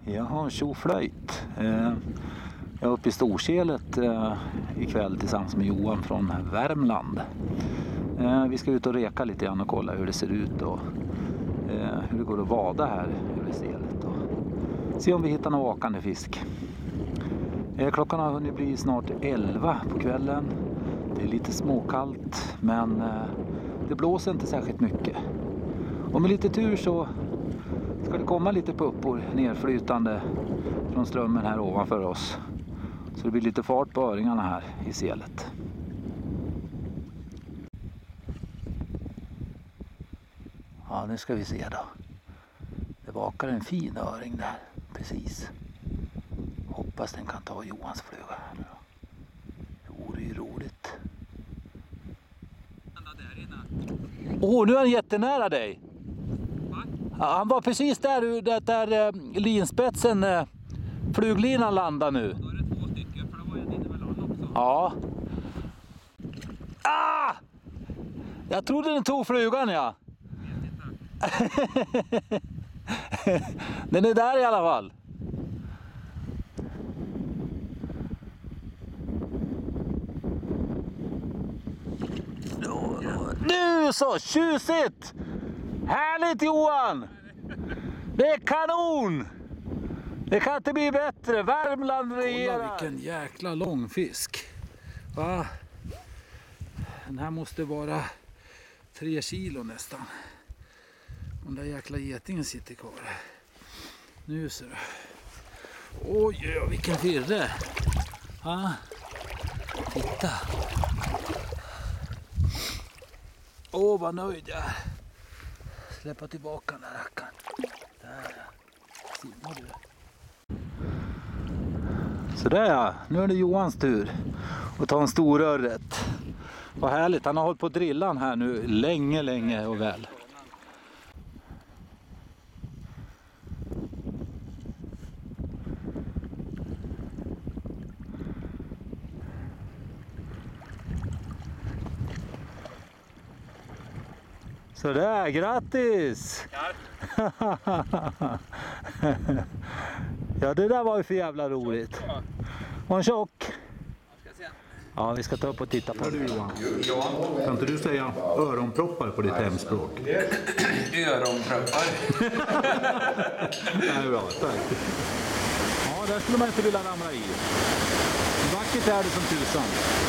Jaha, tjoflöjt. Jag är uppe i Storselet ikväll tillsammans med Johan från Värmland. Vi ska ut och reka lite grann och kolla hur det ser ut och hur det går att vada här över selet. Och se om vi hittar någon vakande fisk. Klockan har hunnit bli snart 11 på kvällen. Det är lite småkallt men det blåser inte särskilt mycket. Och med lite tur så ska det komma lite puppor nerflytande från strömmen här ovanför oss. Så det blir lite fart på öringarna här i selet. Ja, nu ska vi se då. Det vakar en fin öring där, precis. Hoppas den kan ta Johans fluga här nu då. Det vore ju roligt. Nu är han jättenära dig. Ja, han var precis där linspetsen, fluglinan landar nu. Då är det 2 stycken för det var en emellan också. Ja. Ah! Jag trodde den tog flugan, ja. Den är där i alla fall. Nu så, tjusigt! Härligt Johan! Det är kanon! Det kan inte bli bättre. Värmland regerar. Kolla vilken jäkla lång fisk. Va? Den här måste vara 3 kilo nästan. Den där jäkla getingen sitter kvar. Nu ser du. Oj, vilken firre. Ja. Titta. Vad nöjd jag är. Släppa tillbaka den här rackaren. Där. Simmar du. Sådär ja, nu är det Johans tur att ta en stor örret. Vad härligt, han har hållit på drillan här nu länge och väl. Sådär, grattis! Ja, det där var ju för jävla roligt. Var en tjock? Ja, vi ska ta upp och titta på det. Kan inte du säga öronproppar på ditt hemspråk? Öronproppar. Det är bra, tack. Ja, där skulle man inte vilja ramla i. Vackert är det som tusan.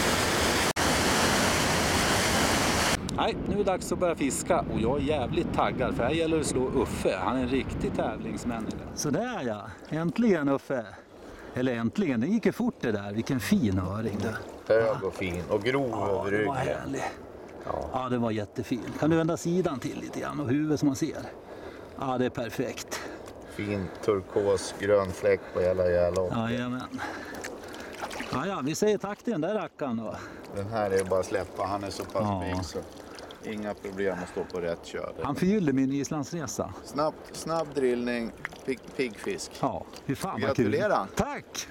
Nej, nu är det dags att börja fiska och jag är jävligt taggad för här gäller det att slå Uffe. Han är en riktig tävlingsmänniska. Sådär ja, äntligen Uffe. Eller äntligen, det gick ju fort det där. Vilken fin öring du. Hög och fin och grov över ryggen. Det var härlig. Ja, det var jättefin. Kan du vända sidan till lite grann och huvudet som man ser? Ja, det är perfekt. Fin turkos grön fläck på hela jävla. Jajamän. Ja, vi säger tack till den där rackaren då. Den här är bara att släppa, han är så pass big så inga problem att stå på rätt kör. Han förgyllde min Islandsresa. Snabb drillning, piggfisk. Ja, hur fan vad kul. Gratulerar. Tack!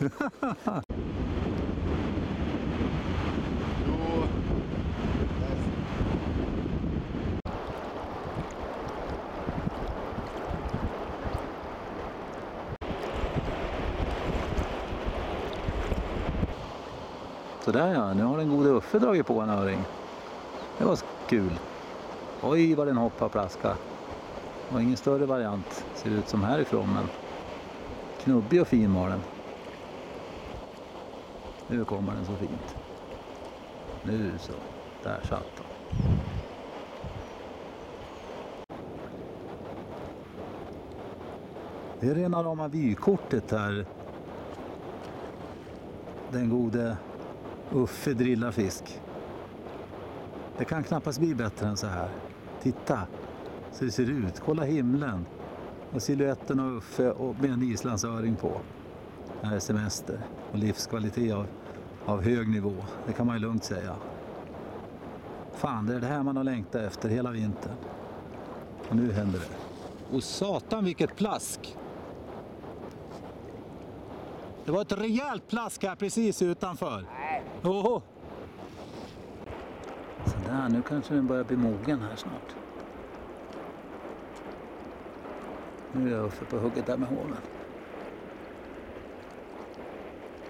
Sådär ja, nu har den gode Uffe dragit på en öring. Det var kul. Oj vad den hoppar plaska. Det var ingen större variant. Ser ut som härifrån men knubbig och fin var den. Nu kommer den så fint. Nu så. Där satt den. Det är rena rama vykortet här. Den gode Uffe drillar fisk. Det kan knappast bli bättre än så här. Titta så det ser ut. Kolla himlen. Och siluetten av Uffe och med en islandsöring på. Det här är semester och livskvalitet av hög nivå. Det kan man ju lugnt säga. Fan, det är det här man har längtat efter hela vintern. Och nu händer det. Och satan vilket plask! Det var ett rejält plask här precis utanför. Nej. Oho. Sådär, nu kanske den börjar bli mogen här snart. Nu är jag uppe på hugget där med hoven.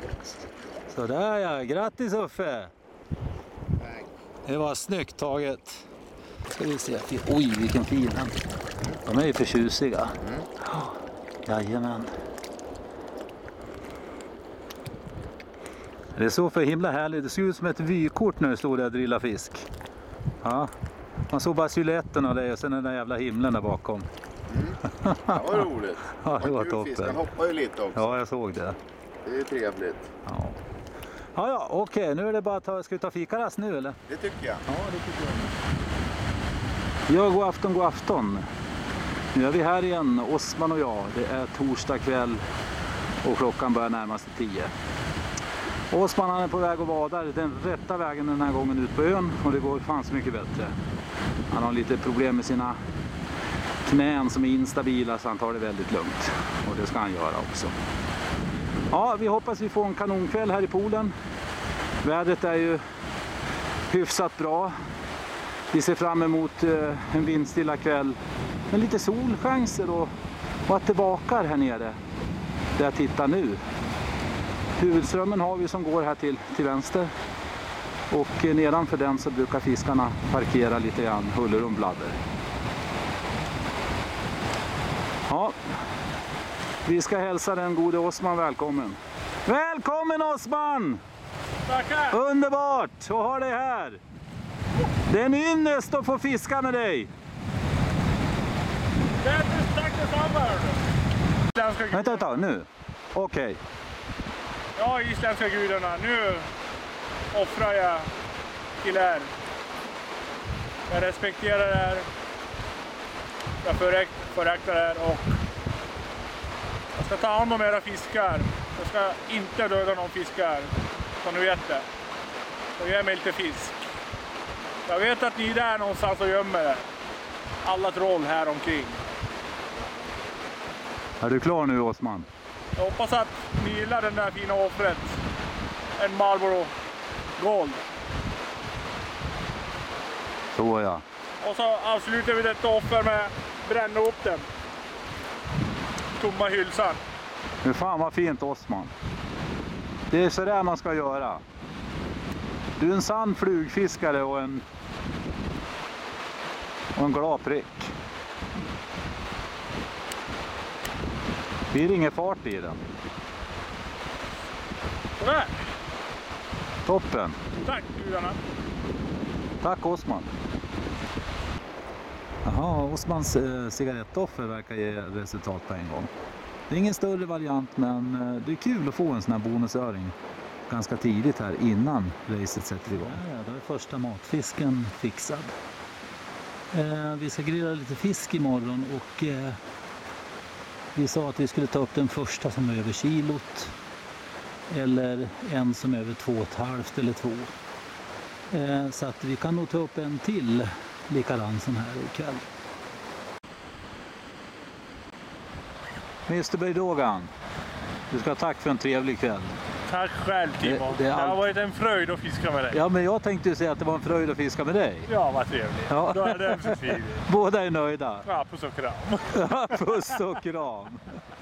Sådär ja, grattis Uffe! Tack. Det var snyggt taget. Ska vi se, oj vilken fin den. De är ju för tjusiga. Jajamän. Det är så för himla härligt. Det ser ut som ett vykort när det står där och drillar fisk. Ja. Man såg bara siluetten av det och sen den där jävla himlen där bakom. Det var roligt. Ja, det var kul toppen. fisk. Han hoppar ju lite också. Ja, jag såg det. Det är trevligt. Ja, ja, okej. Nu är det bara att ska vi ta fikarast nu eller? Det tycker jag. Ja, det tycker jag. Ja, god afton, god afton. Nu är vi här igen, Osman och jag. Det är torsdag kväll och klockan börjar närma sig 10. Osman han är på väg att vada den rätta vägen den här gången ut på ön och det går fan så mycket bättre. Han har lite problem med sina knän som är instabila så han tar det väldigt lugnt. Och det ska han göra också. Ja, vi hoppas vi får en kanonkväll här i poolen. Vädret är ju hyfsat bra. Vi ser fram emot en vindstilla kväll med lite solchanser och att det vakar här nere där jag tittar nu. Huvudströmmen har vi som går här till vänster och nedanför den så brukar fiskarna parkera lite grann huller och bladder. Ja, vi ska hälsa den gode Osman välkommen. Välkommen Osman! Tackar! Underbart att ha dig här! Det är en ynnest att få fiska med dig! Tack detsamma! Vänta, nu. Okej. Ja, isländska gudarna, nu offrar jag till er. Jag respekterar er. Jag föraktar er och jag ska ta hand om era fiskar. Jag ska inte döda någon fiskar. Så nu vet det. Så ge mig lite fisk. Jag vet att ni är där någonstans och gömmer er. Alla troll här omkring. Är du klar nu Osman? Jag hoppas att ni gillar den där fina offret. En Marlboro Gold. Så ja. Och så avslutar vi detta offer med att bränna upp den. Tomma hylsan. Men fan vad fint Osman. Det är så där man ska göra. Du är en sann flugfiskare och en glad prick. Blir ingen fart i den. Sådär. Toppen. Tack gudarna. Tack Osman. Jaha, Osmans cigarettoffer verkar ge resultat på en gång. Det är ingen större variant men det är kul att få en sån här bonusöring ganska tidigt här innan racet sätter igång. Ja, då är första matfisken fixad. Vi ska grilla lite fisk imorgon och vi sa att vi skulle ta upp den första som är över kilot eller en som är över 2,5 eller 2. Så att vi kan nog ta upp en till likadan som här ikväll. Mr. Bergdogan, du ska ha tack för en trevlig kväll. Tack själv Timon. Det är Det har allt. varit en fröjd att fiska med dig. Ja, men jag tänkte ju säga att det var en fröjd att fiska med dig. Ja, vad trevligt. Ja. Då är det ömsesidigt. Båda är nöjda. Ja, puss och kram. Puss och kram.